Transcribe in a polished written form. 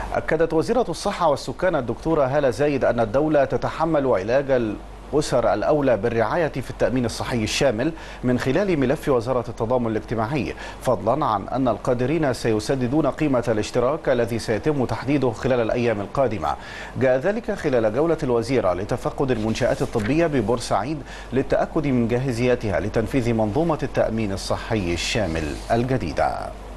أكدت وزيرة الصحة والسكان الدكتورة هالة زايد أن الدولة تتحمل علاج الأسر الأولى بالرعاية في التأمين الصحي الشامل من خلال ملف وزارة التضامن الاجتماعي، فضلا عن أن القادرين سيسددون قيمة الاشتراك الذي سيتم تحديده خلال الأيام القادمة. جاء ذلك خلال جولة الوزيرة لتفقد المنشآت الطبية ببورسعيد للتأكد من جاهزيتها لتنفيذ منظومة التأمين الصحي الشامل الجديدة.